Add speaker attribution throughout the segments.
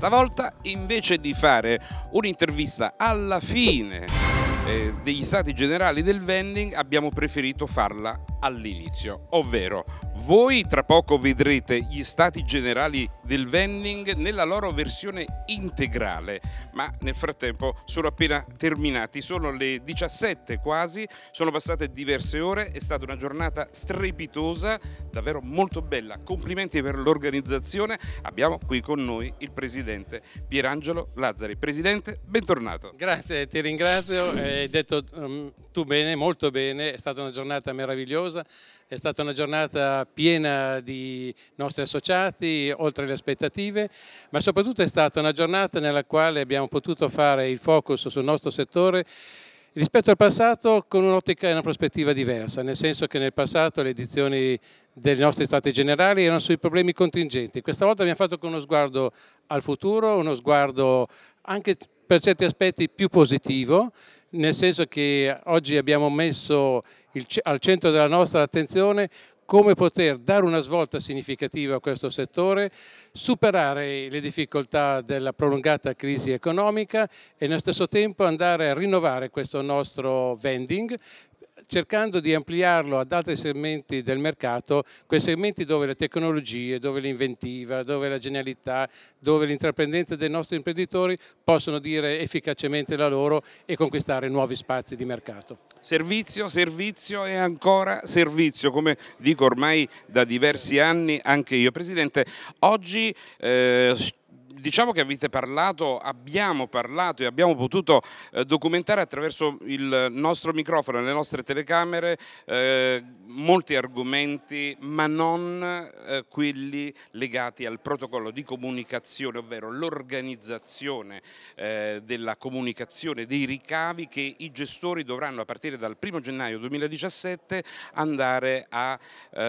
Speaker 1: Stavolta, invece di fare un'intervista alla fine degli stati generali del vending, abbiamo preferito farla all'inizio, ovvero voi tra poco vedrete gli stati generali del vending nella loro versione integrale, ma nel frattempo sono appena terminati, sono le 17 quasi, sono passate diverse ore, è stata una giornata strepitosa, davvero molto bella, complimenti per l'organizzazione. Abbiamo qui con noi il presidente Pierangelo Lazzari. Presidente, bentornato.
Speaker 2: Grazie, ti ringrazio, hai detto tu bene, molto bene, è stata una giornata meravigliosa, è stata una giornata piena di nostri associati, oltre le aspettative, ma soprattutto è stata una giornata nella quale abbiamo potuto fare il focus sul nostro settore rispetto al passato con un'ottica e una prospettiva diversa, nel senso che nel passato le edizioni dei nostri stati generali erano sui problemi contingenti. Questa volta abbiamo fatto con uno sguardo al futuro, uno sguardo anche per certi aspetti più positivo, nel senso che oggi abbiamo messo al centro della nostra attenzione come poter dare una svolta significativa a questo settore, superare le difficoltà della prolungata crisi economica e nello stesso tempo andare a rinnovare questo nostro vending, cercando di ampliarlo ad altri segmenti del mercato, quei segmenti dove le tecnologie, dove l'inventiva, dove la genialità, dove l'intraprendenza dei nostri imprenditori possono dire efficacemente la loro e conquistare nuovi spazi di mercato.
Speaker 1: Servizio, servizio e ancora servizio, come dico ormai da diversi anni anche io. Presidente, oggi diciamo che abbiamo parlato e abbiamo potuto documentare attraverso il nostro microfono e le nostre telecamere molti argomenti, ma non quelli legati al protocollo di comunicazione, ovvero l'organizzazione della comunicazione dei ricavi che i gestori dovranno a partire dal 1° gennaio 2017 andare a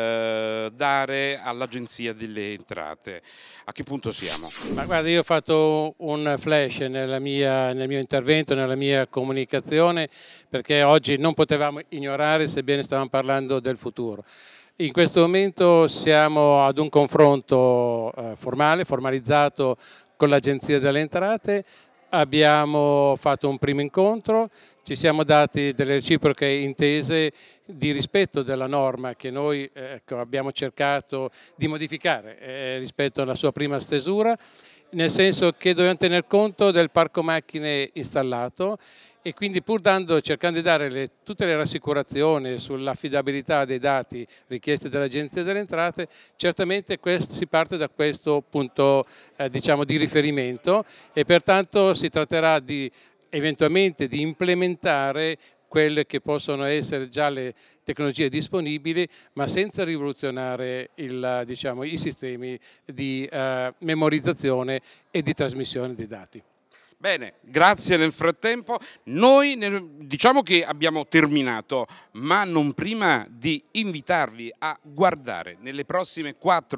Speaker 1: dare all'Agenzia delle Entrate. A che punto siamo?
Speaker 2: Ma guarda, io ho fatto un flash nel mio intervento, nella mia comunicazione, perché oggi non potevamo ignorare, sebbene stavamo parlando del futuro. In questo momento siamo ad un confronto formalizzato con l'Agenzia delle Entrate. Abbiamo fatto un primo incontro, ci siamo dati delle reciproche intese di rispetto della norma che noi abbiamo cercato di modificare rispetto alla sua prima stesura, nel senso che dobbiamo tener conto del parco macchine installato e quindi pur cercando di dare tutte le rassicurazioni sull'affidabilità dei dati richiesti dall'Agenzia delle Entrate, certamente si parte da questo punto diciamo di riferimento e pertanto si tratterà eventualmente di implementare quelle che possono essere già le tecnologie disponibili, ma senza rivoluzionare i sistemi di memorizzazione e di trasmissione dei dati.
Speaker 1: Bene, grazie nel frattempo. Noi diciamo che abbiamo terminato, ma non prima di invitarvi a guardare nelle prossime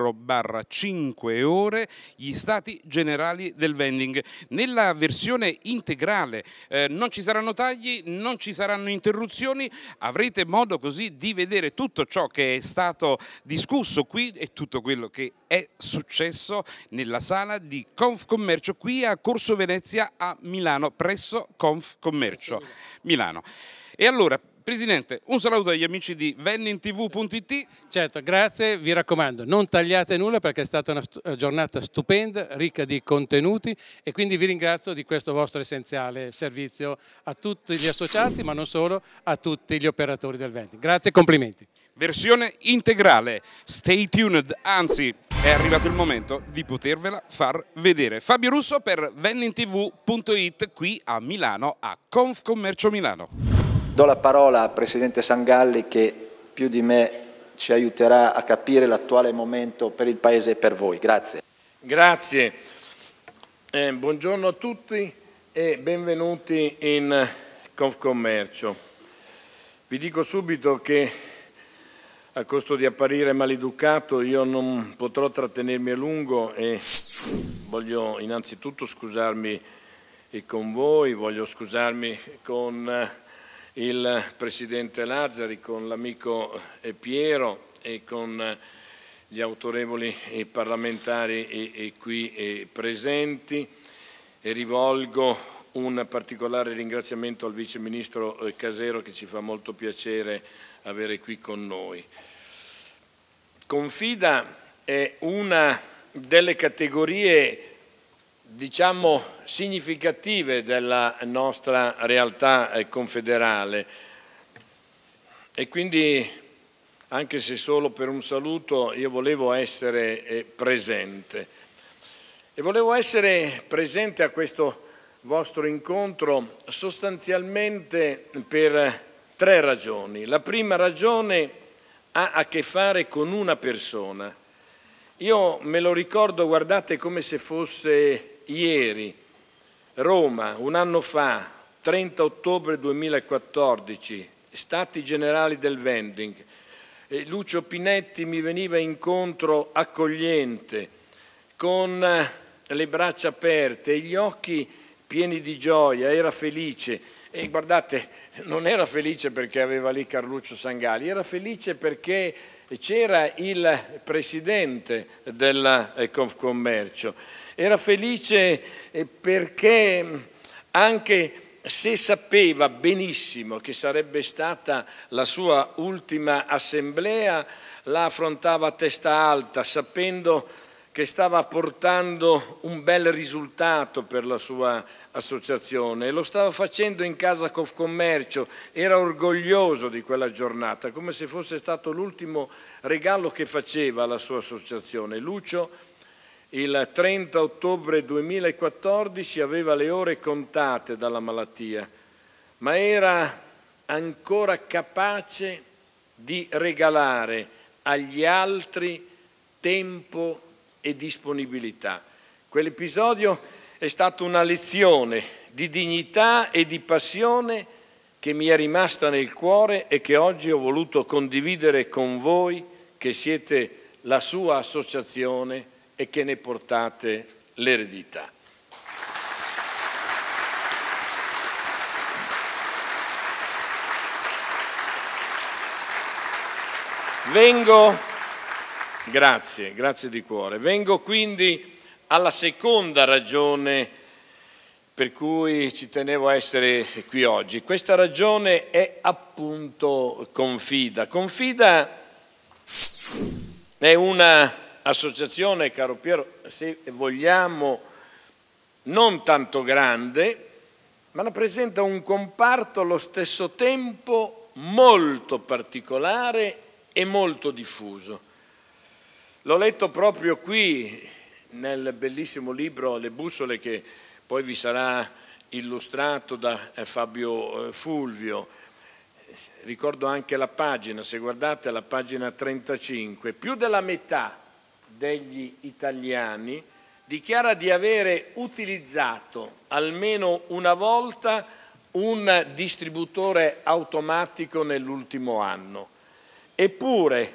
Speaker 1: 4-5 ore gli stati generali del vending. Nella versione integrale non ci saranno tagli, non ci saranno interruzioni, avrete modo così di vedere tutto ciò che è stato discusso qui e tutto quello che è successo nella sala di Confcommercio qui a Corso Venezia a Milano, presso Confcommercio Milano. E allora, Presidente, un saluto agli amici di vendingtv.it.
Speaker 2: Certo, grazie, vi raccomando, non tagliate nulla perché è stata una giornata stupenda, ricca di contenuti e quindi vi ringrazio di questo vostro essenziale servizio a tutti gli associati, ma non solo, a tutti gli operatori del vending. Grazie e complimenti.
Speaker 1: Versione integrale, stay tuned, anzi è arrivato il momento di potervela far vedere. Fabio Russo per vendingtv.it qui a Milano, a Confcommercio Milano.
Speaker 3: Do la parola al Presidente Sangalli che più di me ci aiuterà a capire l'attuale momento per il Paese e per voi. Grazie.
Speaker 4: Grazie. Buongiorno a tutti e benvenuti in Confcommercio. Vi dico subito che a costo di apparire maleducato io non potrò trattenermi a lungo e voglio innanzitutto scusarmi con voi, voglio scusarmi con il Presidente Lazzari, con l'amico Piero e con gli autorevoli parlamentari qui presenti e rivolgo un particolare ringraziamento al Vice Ministro Casero, che ci fa molto piacere avere qui con noi. Confida è una delle categorie, diciamo, significative della nostra realtà confederale e quindi, anche se solo per un saluto, io volevo essere presente. E volevo essere presente a questo vostro incontro sostanzialmente per 3 ragioni. La prima ragione ha a che fare con una persona. Io me lo ricordo, guardate, come se fosse ieri, Roma, un anno fa, 30 ottobre 2014, Stati Generali del Vending. Lucio Pinetti mi veniva incontro accogliente, con le braccia aperte e gli occhi pieni di gioia, era felice. E guardate, non era felice perché aveva lì Carluccio Sangalli, era felice perché c'era il presidente della Confcommercio, era felice perché, anche se sapeva benissimo che sarebbe stata la sua ultima assemblea, la affrontava a testa alta, sapendo che stava portando un bel risultato per la sua associazione e lo stava facendo in casa Confcommercio, era orgoglioso di quella giornata, come se fosse stato l'ultimo regalo che faceva alla sua associazione. Lucio, il 30 ottobre 2014, aveva le ore contate dalla malattia, ma era ancora capace di regalare agli altri tempo e disponibilità. Quell'episodio è stata una lezione di dignità e di passione che mi è rimasta nel cuore e che oggi ho voluto condividere con voi, che siete la sua associazione e che ne portate l'eredità. Grazie di cuore. Vengo quindi alla seconda ragione per cui ci tenevo a essere qui oggi. Questa ragione è appunto Confida. Confida è un'associazione, caro Piero, se vogliamo, non tanto grande, ma rappresenta un comparto allo stesso tempo molto particolare e molto diffuso. L'ho letto proprio qui nel bellissimo libro Le bussole, che poi vi sarà illustrato da Fabio Fulvio. Ricordo anche la pagina, se guardate la pagina 35, più della metà degli italiani dichiara di avere utilizzato almeno una volta un distributore automatico nell'ultimo anno. Eppure,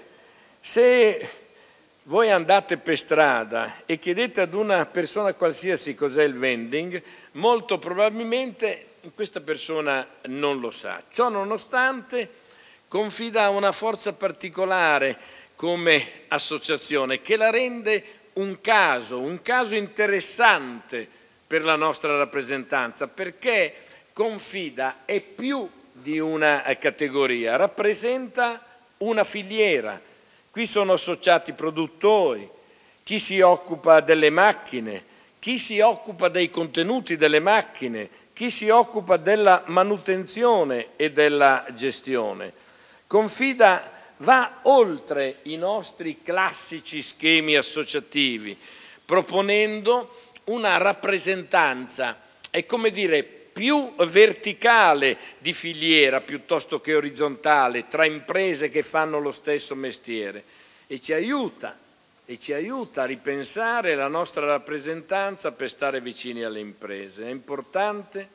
Speaker 4: se voi andate per strada e chiedete ad una persona qualsiasi cos'è il vending, molto probabilmente questa persona non lo sa. Ciò nonostante, Confida una forza particolare come associazione che la rende un caso interessante per la nostra rappresentanza, perché Confida è più di una categoria, rappresenta una filiera. Qui sono associati produttori, chi si occupa delle macchine, chi si occupa dei contenuti delle macchine, chi si occupa della manutenzione e della gestione. Confida va oltre i nostri classici schemi associativi, proponendo una rappresentanza, è come dire, più verticale di filiera piuttosto che orizzontale tra imprese che fanno lo stesso mestiere, e ci aiuta a ripensare la nostra rappresentanza per stare vicini alle imprese. È importante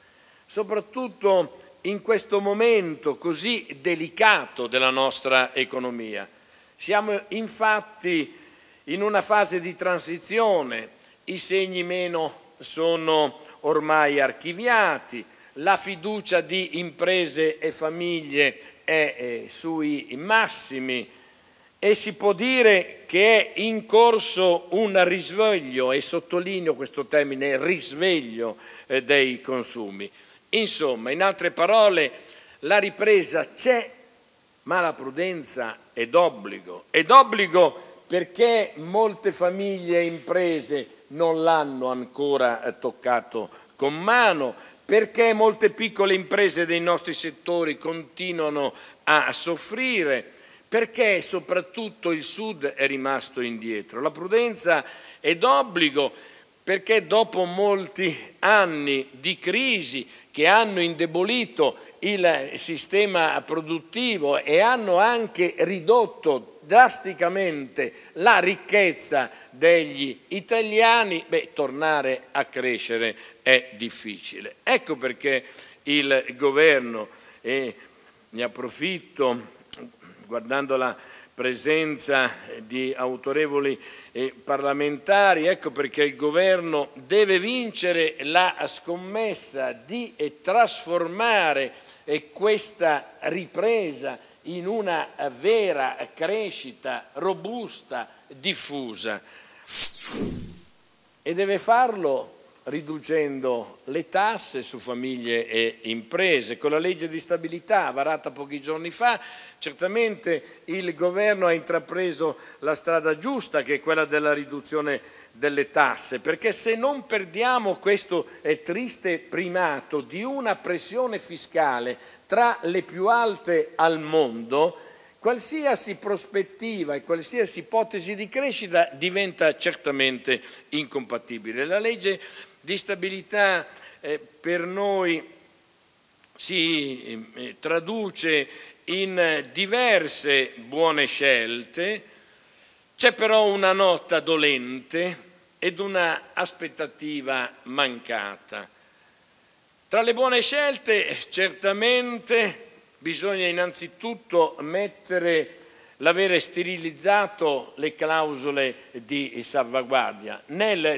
Speaker 4: soprattutto in questo momento così delicato della nostra economia. Siamo infatti in una fase di transizione, i segni meno sono ormai archiviati, la fiducia di imprese e famiglie è sui massimi e si può dire che è in corso un risveglio, e sottolineo questo termine, risveglio dei consumi. Insomma, in altre parole, la ripresa c'è, ma la prudenza è d'obbligo. È d'obbligo perché molte famiglie e imprese non l'hanno ancora toccato con mano, perché molte piccole imprese dei nostri settori continuano a soffrire, perché soprattutto il Sud è rimasto indietro. La prudenza è d'obbligo perché dopo molti anni di crisi che hanno indebolito il sistema produttivo e hanno anche ridotto drasticamente la ricchezza degli italiani, tornare a crescere è difficile. Ecco perché il governo, e ne approfitto guardando la presenza di autorevoli parlamentari, ecco perché il governo deve vincere la scommessa di trasformare questa ripresa in una vera crescita robusta, diffusa, e deve farlo riducendo le tasse su famiglie e imprese. Con la legge di stabilità varata pochi giorni fa, certamente il governo ha intrapreso la strada giusta, che è quella della riduzione delle tasse, perché se non perdiamo questo triste primato di una pressione fiscale tra le più alte al mondo, qualsiasi prospettiva e qualsiasi ipotesi di crescita diventa certamente incompatibile. La legge di stabilità per noi si traduce in diverse buone scelte, c'è però una nota dolente ed una aspettativa mancata. Tra le buone scelte certamente bisogna innanzitutto mettere l'avere sterilizzato le clausole di salvaguardia. Nel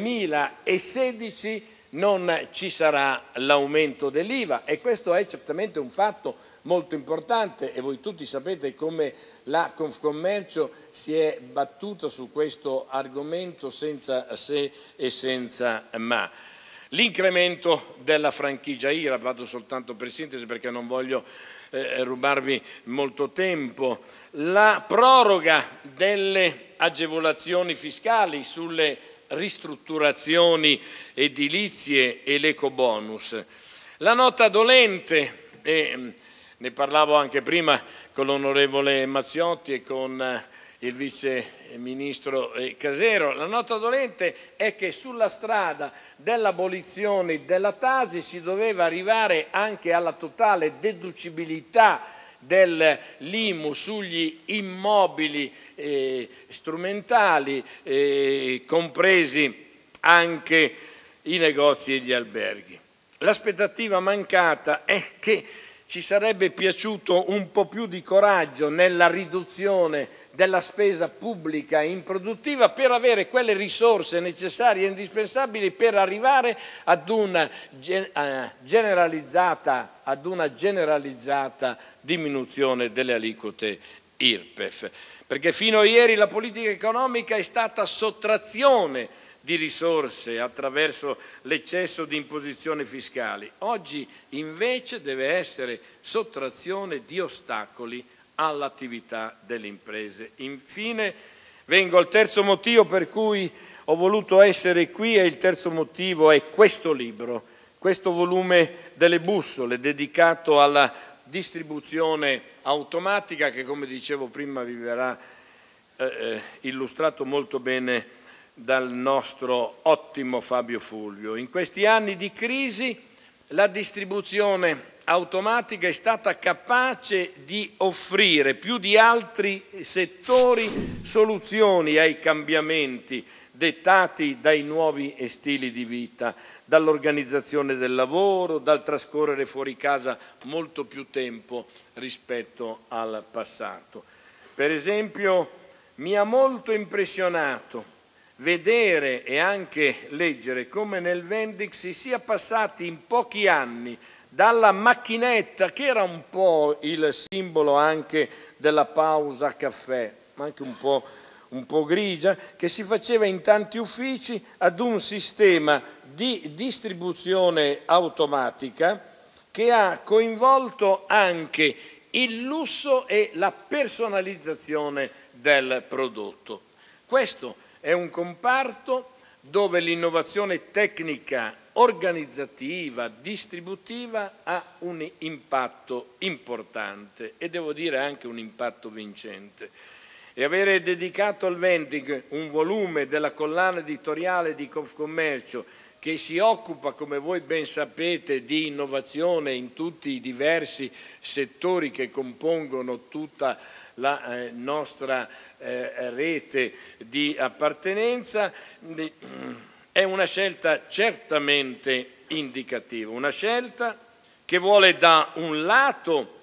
Speaker 4: 2016 non ci sarà l'aumento dell'IVA e questo è certamente un fatto molto importante, e voi tutti sapete come la Confcommercio si è battuta su questo argomento senza se e senza ma. L'incremento della franchigia IRAP, vado soltanto per sintesi perché non voglio rubarvi molto tempo, la proroga delle agevolazioni fiscali sulle ristrutturazioni edilizie e l'ecobonus. La nota dolente, e ne parlavo anche prima con l'onorevole Mazziotti e con il vice ministro Casero, la nota dolente è che sulla strada dell'abolizione della Tasi si doveva arrivare anche alla totale deducibilità dell'IMU sugli immobili strumentali, compresi anche i negozi e gli alberghi. L'aspettativa mancata è che ci sarebbe piaciuto un po' più di coraggio nella riduzione della spesa pubblica improduttiva per avere quelle risorse necessarie e indispensabili per arrivare ad una generalizzata diminuzione delle aliquote IRPEF. Perché fino a ieri la politica economica è stata sottrazione di risorse attraverso l'eccesso di imposizioni fiscali. Oggi invece deve essere sottrazione di ostacoli all'attività delle imprese. Infine vengo al terzo motivo per cui ho voluto essere qui, e il terzo motivo è questo libro, questo volume delle bussole dedicato alla distribuzione automatica che, come dicevo prima, vi verrà illustrato molto bene dal nostro ottimo Fabio Fulvio. In questi anni di crisi la distribuzione automatica è stata capace di offrire più di altri settori soluzioni ai cambiamenti dettati dai nuovi stili di vita, dall'organizzazione del lavoro, dal trascorrere fuori casa molto più tempo rispetto al passato. Per esempio, mi ha molto impressionato vedere e anche leggere come nel Vendix si sia passati in pochi anni dalla macchinetta, che era un po' il simbolo anche della pausa caffè, ma anche un po' grigia, che si faceva in tanti uffici ad un sistema di distribuzione automatica che ha coinvolto anche il lusso e la personalizzazione del prodotto. Questo è un comparto dove l'innovazione tecnica, organizzativa, distributiva ha un impatto importante e devo dire anche un impatto vincente. E avere dedicato al vending un volume della collana editoriale di Confcommercio che si occupa, come voi ben sapete, di innovazione in tutti i diversi settori che compongono tutta la nostra rete di appartenenza, è una scelta certamente indicativa, una scelta che vuole da un lato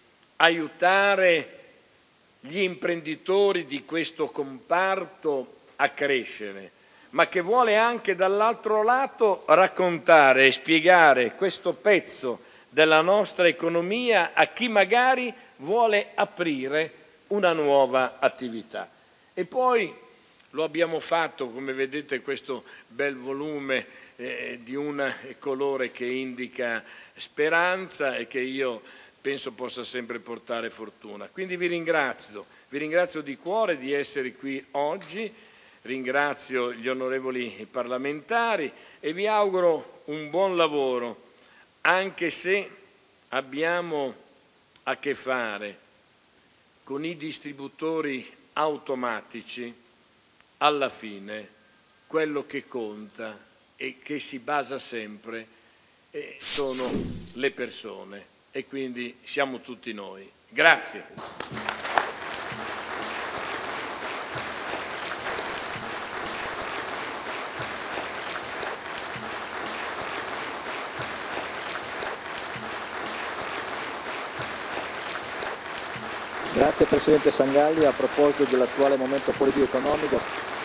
Speaker 4: aiutare gli imprenditori di questo comparto a crescere, ma che vuole anche dall'altro lato raccontare e spiegare questo pezzo della nostra economia a chi magari vuole aprire una nuova attività. E poi lo abbiamo fatto, come vedete, questo bel volume di un colore che indica speranza e che io penso possa sempre portare fortuna. Quindi vi ringrazio di cuore di essere qui oggi, ringrazio gli onorevoli parlamentari e vi auguro un buon lavoro, anche se abbiamo a che fare con i distributori automatici. Alla fine quello che conta e che si basa sempre sono le persone e quindi siamo tutti noi. Grazie.
Speaker 3: Grazie Presidente Sangalli. A proposito dell'attuale momento politico-economico,